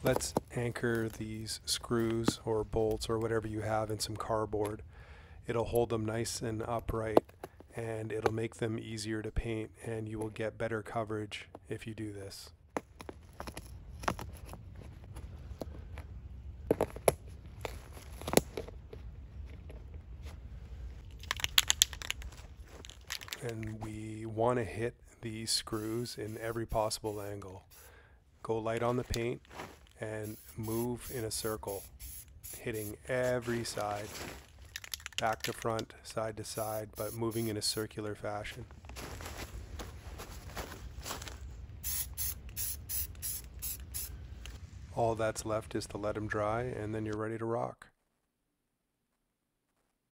Let's anchor these screws or bolts or whatever you have in some cardboard. It'll hold them nice and upright, and it'll make them easier to paint, and you will get better coverage if you do this. And we want to hit these screws in every possible angle. Go light on the paint and move in a circle, hitting every side, back to front, side to side, but moving in a circular fashion. All that's left is to let them dry, and then you're ready to rock.